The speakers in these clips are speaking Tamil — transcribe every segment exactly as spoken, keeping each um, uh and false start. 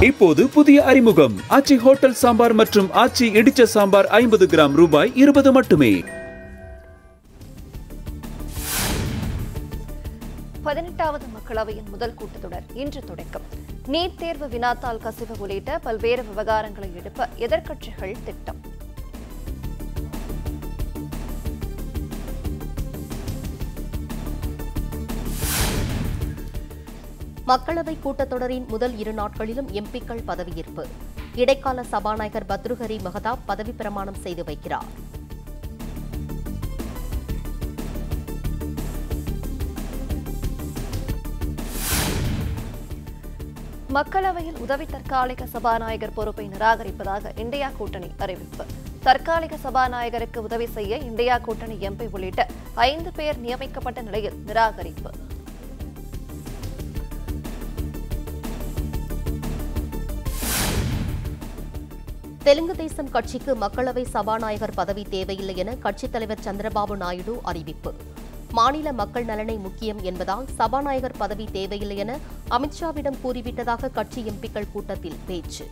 இப்போது புதிய அறிமுகம் ஆச்சி ஹோட்டல் சாம்பார் மற்றும் ஆச்சி இடிச்ச சாம்பார் ஐம்பது கிராம் ரூபாய் இருபது மட்டுமே. பதினெட்டாவது மக்களவையின் முதல் கூட்டத்தொடர் இன்று தொடக்கம். நீட் தேர்வு வினாத்தாள் கசிவு உள்ளிட்ட பல்வேறு விவகாரங்களை எழுப்ப எதிர்க்கட்சிகள் திட்டம். மக்களவை கூட்டத்தொடரின் முதல் இரு நாட்களிலும் எம்பிக்கள் பதவியேற்பு. இடைக்கால சபாநாயகர் பத்ருஹரி மஹதாப் பதவி பிரமாணம் செய்து வைக்கிறார். மக்களவையில் உதவி தற்காலிக சபாநாயகர் பொறுப்பை நிராகரிப்பதாக இந்தியா கூட்டணி அறிவிப்பு. தற்காலிக சபாநாயகருக்கு உதவி செய்ய இந்தியா கூட்டணி எம்பி உள்ளிட்ட ஐந்து பேர் நியமிக்கப்பட்ட நிலையில் நிராகரிப்பு. தெலுங்கு தேசம் கட்சிக்கு மக்களவை சபாநாயகர் பதவி தேவையில்லை என கட்சித் தலைவர் சந்திரபாபு நாயுடு அறிவிப்பு. மாநில மக்கள் நலனை முக்கியம் என்பதால் சபாநாயகர் பதவி தேவையில்லை என அமித்ஷாவிடம் கூறிவிட்டதாக கட்சி எம்பிக்கள் கூட்டத்தில் பேச்சு.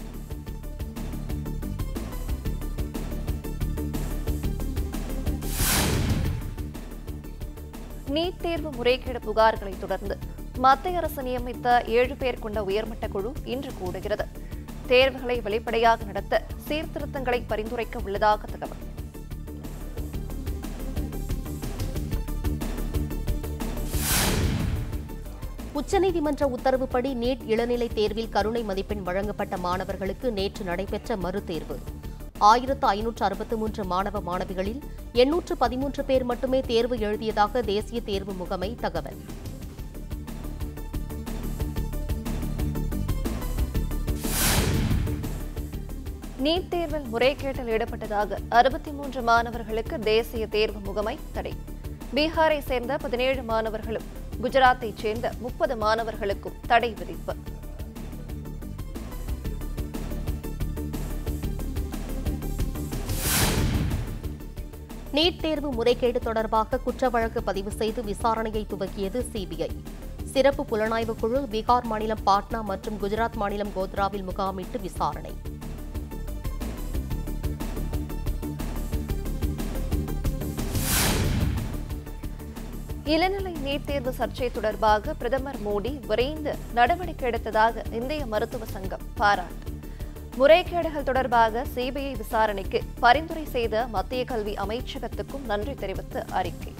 நீட் தேர்வு முறைகேடு புகார்களை தொடர்ந்து மத்திய அரசு நியமித்த ஏழு பேர் கொண்ட உயர்மட்ட குழு இன்று கூடுகிறது. தேர்வுகளை வெளிப்படையாக நடத்த சீர்திருத்தங்களை பரிந்துரைக்க உள்ளதாக தகவல். உச்சநீதிமன்ற உத்தரவுப்படி நீட் இளநிலை தேர்வில் கருணை மதிப்பெண் வழங்கப்பட்ட மாணவர்களுக்கு நேற்று நடைபெற்ற மறுதேர்வு. ஆயிரத்து ஐநூற்று அறுபத்தி மூன்று மாணவ மாணவிகளில் எண்ணூற்று பதிமூன்று பேர் மட்டுமே தேர்வு எழுதியதாக தேசிய தேர்வு முகமை தகவல். நீட் தேர்வில் முறைகேட்டில் ஈடுபட்டதாக அறுபத்தி மூன்று மாணவர்களுக்கு தேசிய தேர்வு முகமை தடை. பீகாரை சேர்ந்த பதினேழு மாணவர்களும் குஜராத்தைச் சேர்ந்த முப்பது மாணவர்களுக்கும் தடை விதிப்பு. நீட் தேர்வு முறைகேடு தொடர்பாக குற்ற வழக்கு பதிவு செய்து விசாரணையை துவக்கியது சிபிஐ. சிறப்பு புலனாய்வு குழு பீகார் மாநிலம் பாட்னா மற்றும் குஜராத் மாநிலம் கோத்ராவில் முகாமிட்டு விசாரணை. இளநிலை நீட் தேர்வு சர்ச்சை தொடர்பாக பிரதமர் மோடி விரைந்து நடவடிக்கை எடுத்ததாக இந்திய மருத்துவ சங்கம் பாராட்டு. முறைகேடுகள் தொடர்பாக சிபிஐ விசாரணைக்கு பரிந்துரை செய்த மத்திய கல்வி அமைச்சகத்துக்கும் நன்றி தெரிவித்து அறிக்கை.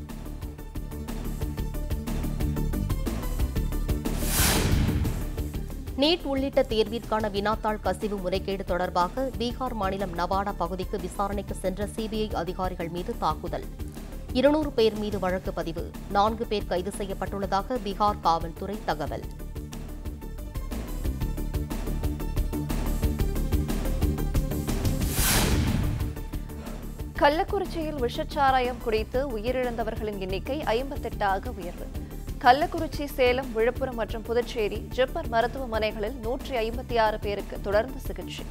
நீட் உள்ளிட்ட தேர்விற்கான வினாத்தாள் கசிவு முறைகேடு தொடர்பாக பீகார் மாநிலம் நவாடா பகுதிக்கு விசாரணைக்கு சென்ற சிபிஐ அதிகாரிகள் மீது தாக்குதல். இருநூறு பேர் மீது வழக்கு பதிவு. நான்கு பேர் கைது செய்யப்பட்டுள்ளதாக பீகார் காவல்துறை தகவல். கள்ளக்குறிச்சியில் விஷச்சாராயம் குடித்து உயிரிழந்தவர்களின் எண்ணிக்கை ஐம்பத்தெட்டாக உயர்வு. கள்ளக்குறிச்சி, சேலம், விழுப்புரம் மற்றும் புதுச்சேரி ஜிப்மர் மருத்துவமனைகளில் நூற்றி ஐம்பத்தி ஆறு பேருக்கு தொடர்ந்து சிகிச்சை.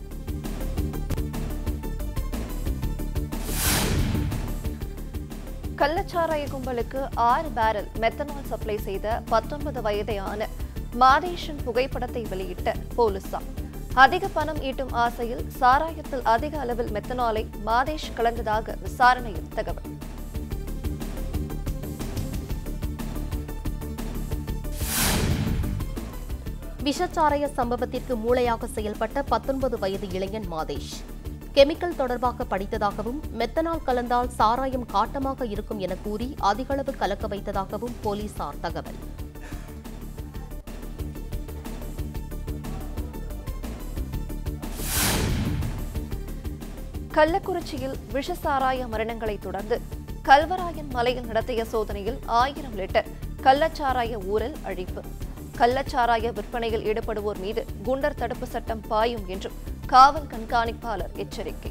கள்ளச்சாராய கும்பலுக்கு ஆறு பேரல் மெத்தனால் சப்ளை செய்த பத்தொன்பது வயதையான மாதேஷின் புகைப்படத்தை வெளியிட்ட போலீசார். அதிக பணம் ஈட்டும் ஆசையில் சாராயத்தில் அதிக அளவில் மெத்தனாலை மாதேஷ் கலந்ததாக விசாரணையில் தகவல். விஷச்சாராய சம்பவத்திற்கு மூளையாக செயல்பட்ட பத்தொன்பது வயது இளைஞன் மாதேஷ் கெமிக்கல் தொடர்பாக படித்ததாகவும் மெத்தனால் கலந்தால் சாராயம் காட்டமாக இருக்கும் என கூறி அதிகளவு கலக்க வைத்ததாகவும் போலீசார் தகவல். கள்ளக்குறிச்சியில் விஷசாராய மரணங்களை தொடர்ந்து கல்வராயன் மலையில் நடத்திய சோதனையில் ஆயிரம் லிட்டர் கள்ளச்சாராய ஊழல் அழிப்பு. கள்ளச்சாராய விற்பனையில் ஈடுபடுவோர் மீது குண்டர் தடுப்பு சட்டம் பாயும் என்றும் காவல் கண்காணிப்பாளர் எச்சரிக்கை.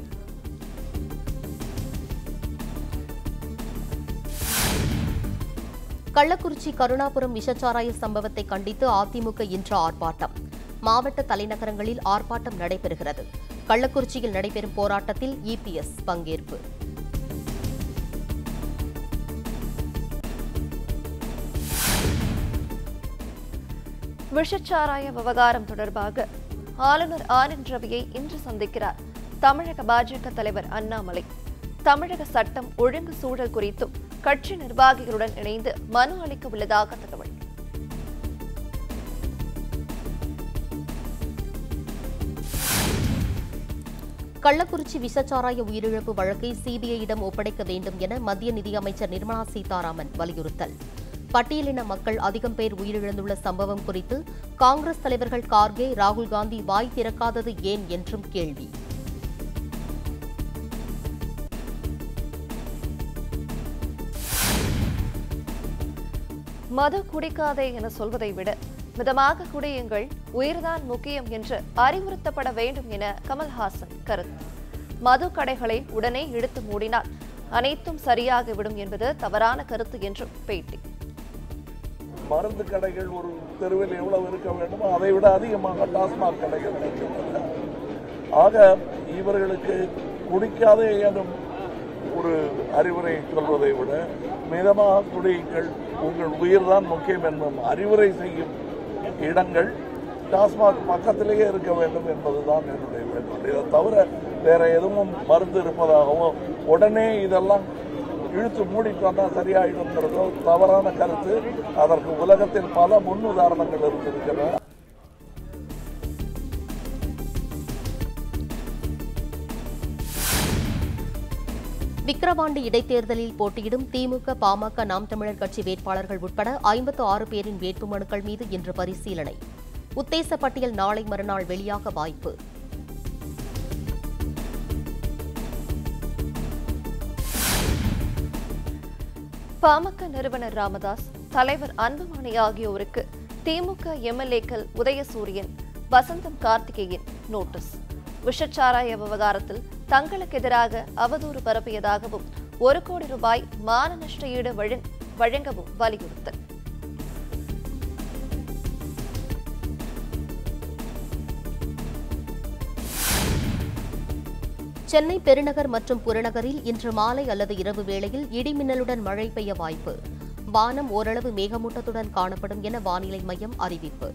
கள்ளக்குறிச்சி கருணாபுரம் விஷச்சாராய சம்பவத்தை கண்டித்து அதிமுக இன்று ஆர்ப்பாட்டம். மாவட்ட தலைநகரங்களில் ஆர்ப்பாட்டம் நடைபெறுகிறது. கள்ளக்குறிச்சியில் நடைபெறும் போராட்டத்தில் இபிஎஸ் பங்கேற்பு. விஷச்சாராய விவகாரம் தொடர்பாக ஆளுநர் ஆர் என் ரவியை இன்று சந்திக்கிறார் தமிழக பாஜக தலைவர் அண்ணாமலை. தமிழக சட்டம் ஒழுங்கு சூழல் குறித்தும் கட்சி நிர்வாகிகளுடன் இணைந்து மனு அளிக்க உள்ளதாக தகவல். கள்ளக்குறிச்சி விஷச்சாராய உயிரிழப்பு வழக்கை சிபிஐயிடம் ஒப்படைக்க வேண்டும் என மத்திய நிதியமைச்சர் நிர்மலா சீதாராமன் வலியுறுத்தல். பட்டியலின மக்கள் அதிகம் பேர் உயிரிழந்துள்ள சம்பவம் குறித்து காங்கிரஸ் தலைவர்கள் கார்கே, ராகுல் காந்தி வாய் திறக்காதது ஏன் என்றும் கேள்வி. மது குடிக்காதே என சொல்வதை விட மிதமாக குடியுங்கள், உயிர்தான் முக்கியம் என்று அறிவுறுத்தப்பட வேண்டும் என கமல்ஹாசன் கருத்து. மது கடைகளை உடனே இழுத்து மூடினால் அனைத்தும் சரியாகிவிடும் என்பது தவறான கருத்து என்றும் பேட்டி. மருந்து கடைகள் ஒரு தெருவில் எவ்வளவு இருக்க வேண்டுமோ அதை விட அதிகமாக டாஸ்மாக் கடைகள் இருக்கின்றன. ஆக இவர்களுக்கு குடிக்காதே எனும் ஒரு அறிவுரை சொல்வதை விட மிதமாக குடியுங்கள், உங்கள் உயிர்தான் முக்கியம் என்னும் அறிவுரை செய்யும் இடங்கள் டாஸ்மாக் பக்கத்திலேயே இருக்க வேண்டும் என்பதுதான் என்னுடைய வேண்டுகோள். இதை தவிர வேற எதுவும் மருந்து இருப்பதாகவோ உடனே இதெல்லாம் இழுத்து மூடிட்டோம்னா சரியாயிடுங்கிறதோ தவறான கருத்து. அதற்கு உலகத்தில் பல முன்னுதாரணங்கள் இருந்திருக்கின்றன. விக்கிரவாண்டி இடைத்தேர்தலில் போட்டியிடும் திமுக, பாமக, நாம் தமிழர் கட்சி வேட்பாளர்கள் உட்பட ஐம்பத்து ஆறு பேரின் வேட்புமனுக்கள் மீது இன்று பரிசீலனை. உத்தேச பட்டியல் நாளை மறுநாள் வெளியாக வாய்ப்பு. பாமக நிறுவனர் ராமதாஸ், தலைவர் அன்புமணி ஆகியோருக்கு திமுக எம்எல்ஏக்கள் உதயசூரியன், வசந்தம் கார்த்திகேயன் நோட்டீஸ். விஷச்சாராய விவகாரத்தில் தங்களுக்கு எதிராக அவதூறு பரப்பியதாகவும் ஒரு கோடி ரூபாய் மான நஷ்ட ஈடு வழங்கவும் வலியுறுத்தல். சென்னை பெருநகர் மற்றும் புறநகரில் இன்று மாலை அல்லது இரவு வேளையில் இடிமின்னலுடன் மழை பெய்ய வாய்ப்பு. வானம் ஓரளவு மேகமூட்டத்துடன் காணப்படும் என வானிலை மையம் அறிவிப்பு.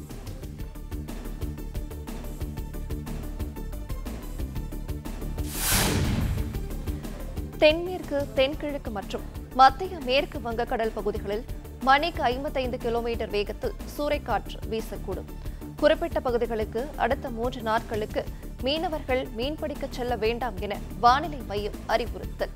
தென்மேற்கு, தென்கிழக்கு மற்றும் மத்திய மேற்கு வங்கக்கடல் பகுதிகளில் மணிக்கு ஐம்பத்தைந்து கிலோமீட்டர் வேகத்தில் சூறைக்காற்று வீசக்கூடும். குறிப்பிட்ட பகுதிகளுக்கு அடுத்த மூன்று நாட்களுக்கு மீனவர்கள் மீன்பிடிக்க செல்ல வேண்டாம் என வானிலை மையம் அறிவுறுத்தல்.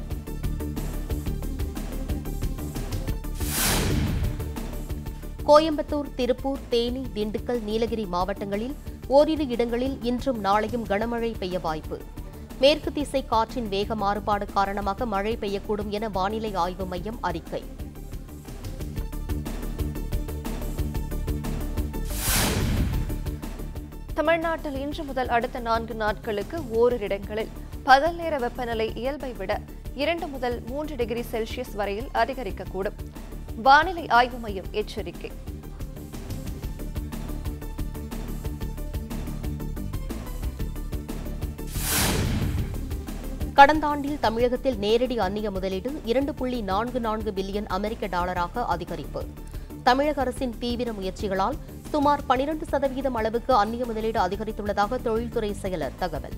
கோயம்புத்தூர், திருப்பூர், தேனி, திண்டுக்கல், நீலகிரி மாவட்டங்களில் ஓரிரு இடங்களில் இன்றும் நாளையும் கனமழை பெய்ய வாய்ப்பு. மேற்கு திசை காற்றின் வேக மாறுபாடு காரணமாக மழை பெய்யக்கூடும் என வானிலை ஆய்வு மையம் அறிக்கை. தமிழ்நாட்டில் இன்று முதல் அடுத்த நான்கு நாட்களுக்கு ஓரிரு இடங்களில் பகல் நேர வெப்பநிலை இயல்பை விட இரண்டு முதல் மூன்று டிகிரி செல்சியஸ் வரையில் அதிகரிக்கக்கூடும். வானிலை ஆய்வு மையம் எச்சரிக்கை. கடந்த ஆண்டில் தமிழகத்தில் நேரடி அந்நிய முதலீடு இரண்டு புள்ளி நான்கு நான்கு பில்லியன் அமெரிக்க டாலராக அதிகரிப்பு. தமிழக அரசின் தீவிர முயற்சிகளால் சுமார் பனிரண்டு சதவீதம் அளவுக்கு அந்நிய முதலீடு அதிகரித்துள்ளதாக தொழில்துறை செயலர் தகவல்.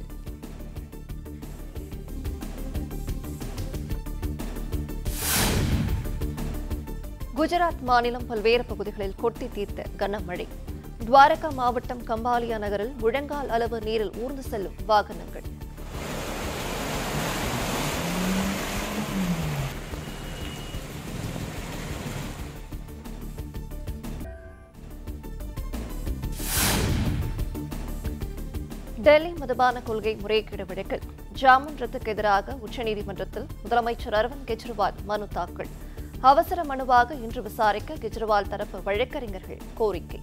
குஜராத் மாநிலம் பல்வேறு பகுதிகளில் கொட்டி தீர்த்த கனமழை. துவாரகா மாவட்டம் கம்பாலியா நகரில் முழங்கால் அளவு நீரில் ஊர்ந்து செல்லும் வாகனங்கள். டெல்லி மதுபான கொள்கை முறைகேடு வழக்கில் ஜாமீன் ரத்துக்கு எதிராக உச்சநீதிமன்றத்தில் முதலமைச்சர் அரவிந்த் கெஜ்ரிவால் மனு தாக்கல். அவசர மனுவாக இன்று விசாரிக்க கெஜ்ரிவால் தரப்பு வழக்கறிஞர்கள் கோரிக்கை.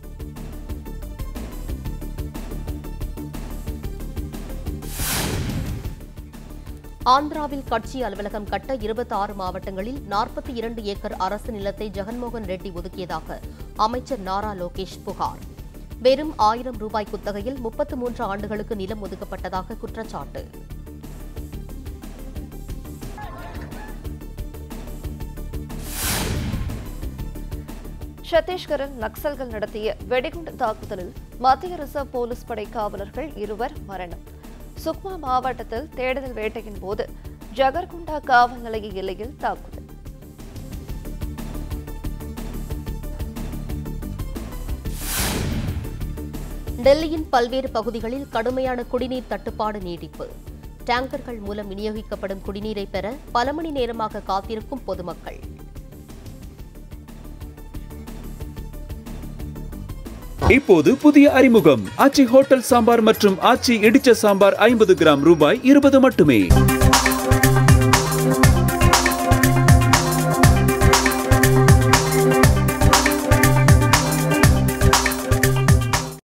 ஆந்திராவில் கட்சி அலுவலகம் கட்ட இருபத்தி ஆறு மாவட்டங்களில் நாற்பத்தி இரண்டு ஏக்கர் அரசு நிலத்தை ஜெகன்மோகன் ரெட்டி ஒதுக்கியதாக அமைச்சர் நாரா லோகேஷ் புகார். வெறும் ஆயிரம் ரூபாய் குத்தகையில் முப்பத்து மூன்று ஆண்டுகளுக்கு நிலம் ஒதுக்கப்பட்டதாக குற்றச்சாட்டு. சத்தீஸ்கரில் நக்சல்கள் நடத்திய வெடிகுண்டு தாக்குதலில் மத்திய ரிசர்வ் போலீஸ் படை காவலர்கள் இருவர் மரணம். சுக்மா மாவட்டத்தில் தேடுதல் வேட்டையின் போது ஜகர்குண்டா காவல் நிலைய எல்லையில் தாக்குதல். டெல்லியின் பல்வேறு பகுதிகளில் கடுமையான குடிநீர் தட்டுப்பாடு நீடிப்பு. டேங்கர்கள் மூலம் விநியோகிக்கப்படும் குடிநீரை பெற பல மணி நேரமாக காத்திருக்கும் பொதுமக்கள். இப்போது புதிய அறிமுகம் ஆச்சி ஹோட்டல் சாம்பார் மற்றும் ஆச்சி இடிச்ச சாம்பார் ஐம்பது கிராம் ரூபாய் இருபது மட்டுமே.